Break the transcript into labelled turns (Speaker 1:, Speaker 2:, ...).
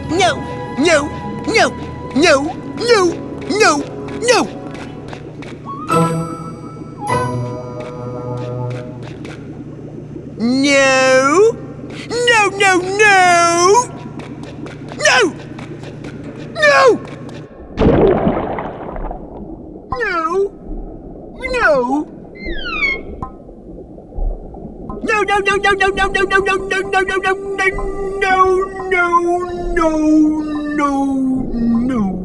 Speaker 1: No, no, no, no, no, no, no. No, no, no, no, no, no, no, no. No, no, no, no, no, no, no, no, no, no, no, no, no, no, no, no, no, no, no.